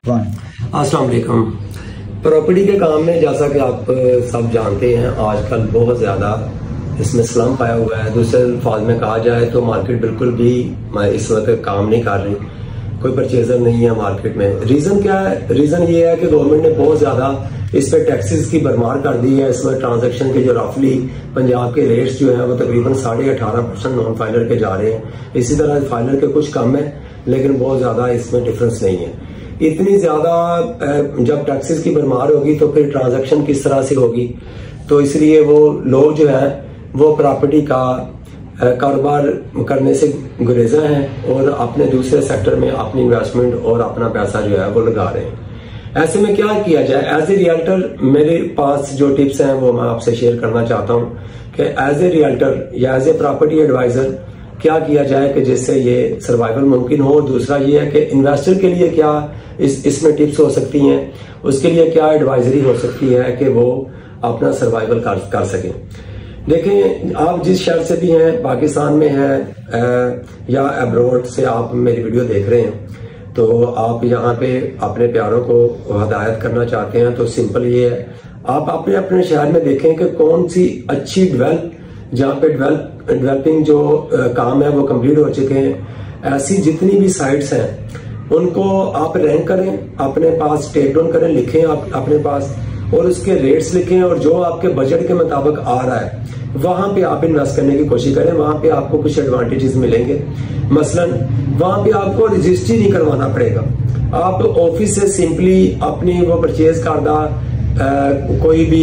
अस्सलाम वालेकुम। प्रॉपर्टी के काम में जैसा कि आप सब जानते हैं आजकल बहुत ज़्यादा इसमें स्लम्प आया हुआ है। दूसरे अल्फाज में कहा जाए तो मार्केट बिल्कुल भी इस वक्त काम नहीं कर रही, कोई परचेजर नहीं है मार्केट में। रीज़न क्या है? रीज़न ये है कि गवर्नमेंट ने बहुत ज़्यादा इस पर टैक्सेस की भरमार कर दी है। इस वक्त ट्रांजेक्शन के जो रफली पंजाब के रेट्स जो हैं वो तकरीबन 18.5% नॉन फाइनल के जा रहे हैं। इसी तरह फाइनल के कुछ कम है लेकिन बहुत ज़्यादा इसमें डिफरेंस नहीं है। इतनी ज्यादा जब टैक्सेस की भरमार होगी तो फिर ट्रांजैक्शन किस तरह से होगी, तो इसलिए वो लोग जो है वो प्रॉपर्टी का कारोबार करने से गुरेजा हैं और अपने दूसरे सेक्टर में अपनी इन्वेस्टमेंट और अपना पैसा जो है वो लगा रहे हैं। ऐसे में क्या किया जाए? एज ए रियल्टर मेरे पास जो टिप्स हैं वो मैं आपसे शेयर करना चाहता हूँ कि एज ए रियल्टर या एज ए प्रॉपर्टी एडवाइजर क्या किया जाए कि जिससे ये सर्वाइवल मुमकिन हो। और दूसरा ये है कि इन्वेस्टर के लिए क्या इसमें टिप्स हो सकती हैं, उसके लिए क्या एडवाइजरी हो सकती है कि वो अपना सर्वाइवल कर सकें। देखें, आप जिस शहर से भी हैं, पाकिस्तान में हैं या अब्रॉड से आप मेरी वीडियो देख रहे हैं, तो आप यहाँ पे अपने प्यारों को हदायत करना चाहते हैं तो सिंपल ये है, आप अपने अपने शहर में देखें कि कौन सी अच्छी जहाँ पे डेवलपिंग जो काम है वो कंप्लीट हो चुके हैं, ऐसी जितनी भी साइट्स हैं उनको आप रैंक करें, अपने पास टेक डाउन करें, लिखें आप अपने पास और उसके रेट्स लिखें और जो आपके बजट के मुताबिक आ रहा है वहां पे आप इन्वेस्ट करने की कोशिश करें। वहां पे आपको कुछ एडवांटेजेस मिलेंगे। मसलन वहां पे आपको रजिस्ट्री नहीं करवाना पड़ेगा। आप ऑफिस से सिंपली अपनी वो परचेज करदा कोई भी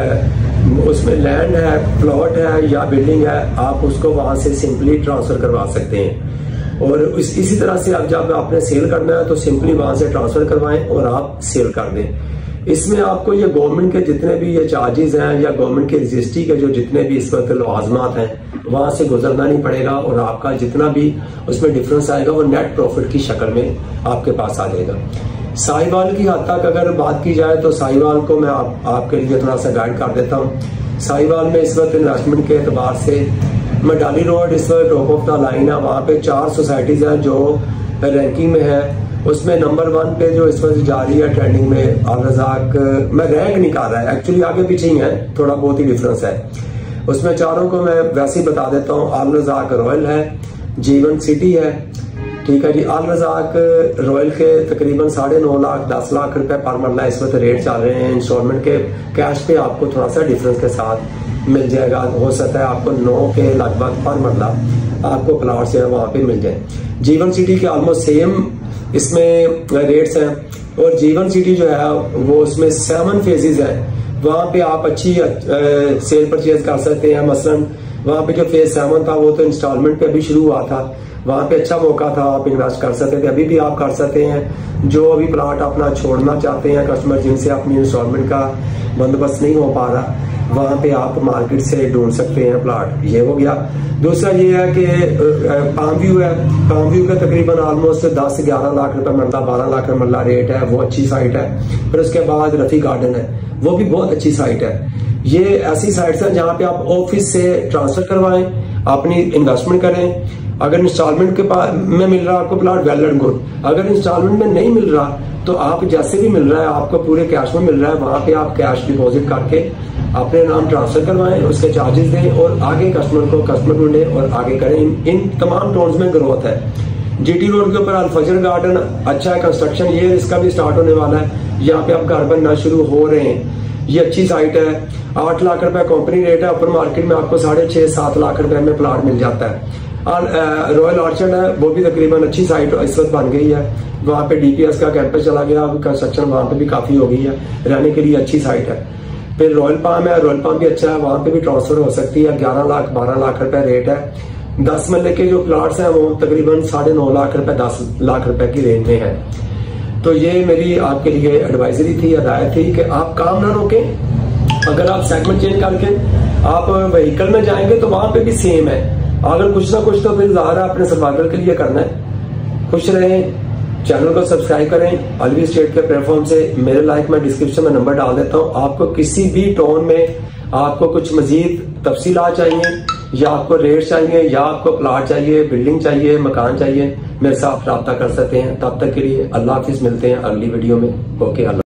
उसमें लैंड है, प्लॉट है या बिल्डिंग है, आप उसको वहां से सिंपली ट्रांसफर करवा सकते हैं। और इसी तरह से अब जब आपने सेल करना है तो सिंपली वहां से ट्रांसफर करवाएं और आप सेल कर दें। इसमें आपको ये गवर्नमेंट के जितने भी ये चार्जेस हैं या गवर्नमेंट के रजिस्ट्री के जो जितने भी इस वक्त लाजमात हैं वहां से गुजरना नहीं पड़ेगा और आपका जितना भी उसमें डिफरेंस आएगा वो नेट प्रॉफिट की शक्ल में आपके पास आ जाएगा। साहिवाल की हद तक अगर बात की जाए तो साहिवाल को मैं आपके लिए थोड़ा सा गाइड कर देता हूँ। साहिवाल में इस वक्त इन्वेस्टमेंट के एतबार से मडाली रोड इस वक्त टॉप ऑफ द लाइन है। वहाँ पे 4 सोसाइटीज हैं जो रैंकिंग में है। उसमें नंबर 1 पे जो इस वक्त जा रही है ट्रेंडिंग में अल रज़ाक, मैं रैंक नहीं कर रहा है, एक्चुअली आगे पीछे ही है, थोड़ा बहुत ही डिफरेंस है। उसमें चारों को मैं वैसे ही बता देता हूँ। अल रज़ाक रॉयल है, जीवन सिटी है, ठीक है जी। अल रज़ाक रॉयल के तकरीबन 9.5 लाख 10 लाख रुपए पर मरला इस वक्त रेट चल रहे हैं। इंस्टॉलमेंट के कैश पे आपको थोड़ा सा डिफरेंस के साथ मिल जाएगा। हो सकता है आपको 9 के लगभग पर मरला आपको प्लॉट जो है वहां पे मिल जाए। जीवन सिटी के ऑलमोस्ट सेम इसमें रेट्स हैं और जीवन सिटी जो है वो उसमें 7 फेजेस है। वहां पे आप अच्छी सेल परचेज कर सकते हैं। मसलन वहां पे जो फेज 7 था वो तो इंस्टॉलमेंट पे अभी शुरू हुआ था, वहां पे अच्छा मौका था, आप इन्वेस्ट कर सकते थे, अभी भी आप कर सकते हैं। जो अभी प्लॉट अपना छोड़ना चाहते हैं कस्टमर, जिनसे अपनी इंस्टॉलमेंट का बंदोबस्त नहीं हो पा रहा, वहां पे आप मार्केट से ढूंढ सकते हैं प्लॉट। ये हो गया। दूसरा ये है कि पाम व्यू है। पाम व्यू का तकरीबन ऑलमोस्ट 10-11 लाख रुपए मरला, 12 लाख रुपए मरला रेट है, वो अच्छी साइट है। फिर उसके बाद रफी गार्डन है, वो भी बहुत अच्छी साइट है। ये ऐसी साइट्स हैं जहां पे आप ऑफिस से ट्रांसफर करवाएं, अपनी इन्वेस्टमेंट करें। अगर इंस्टॉलमेंट के में मिल रहा है आपको प्लॉट, वेल एंड गुड। अगर इंस्टॉलमेंट में नहीं मिल रहा तो आप जैसे भी मिल रहा है आपको पूरे कैश में मिल रहा है, वहां पे आप कैश डिपॉजिट करके अपने नाम ट्रांसफर करवाएं, उसके चार्जेस दें और आगे कस्टमर ढूंढे और आगे करें। इन तमाम टोन्स में ग्रोथ है। जीटी रोड के ऊपर अल-फजर गार्डन अच्छा है, कंस्ट्रक्शन ये इसका भी स्टार्ट होने वाला है। यहाँ पे अब घर बनना शुरू हो रहे हैं। ये अच्छी साइट है। 8 लाख रुपए कंपनी रेट है। ऊपर मार्केट में आपको 6.5-7 लाख रुपए में प्लॉट मिल जाता है। और रॉयल ऑर्चर्ड है, वो भी तकरीबन अच्छी साइट इस वक्त बन गई है। वहाँ पे डीपीएस का कैंपस चला गया, कंस्ट्रक्शन वहाँ पे भी काफी हो गई है, रहने के लिए अच्छी साइट है। फिर रॉयल पाम है, रॉयल पाम भी अच्छा है, वहां पे भी ट्रांसफर हो सकती है। 11 लाख 12 लाख रुपए रेट है। 10 मरले के जो प्लॉट्स हैं वो तकरीबन 9.5 लाख रुपए 10 लाख रुपए की रेंज में है। तो ये मेरी आपके लिए एडवाइजरी थी, हदायत थी कि आप काम ना रोकें। अगर आप सेगमेंट चेंज करके आप व्हीकल में जाएंगे तो वहां पे भी सेम है। अगर कुछ ना कुछ तो फिर ज़ाहिर है अपने सर्वाइवल के लिए करना है। खुश रहें, चैनल को सब्सक्राइब करें। अलवी स्टेट के प्लेटफॉर्म से मेरे लाइक में डिस्क्रिप्शन में नंबर डाल देता हूं। आपको किसी भी टोन में आपको कुछ मजीद तफसीलात चाहिए या आपको रेट चाहिए या आपको प्लॉट चाहिए, बिल्डिंग चाहिए, मकान चाहिए, मेरे साथ रब्ता कर सकते हैं। तब तक के लिए अल्लाह हाफिज, मिलते हैं अगली वीडियो में। ओके, अल्लाह।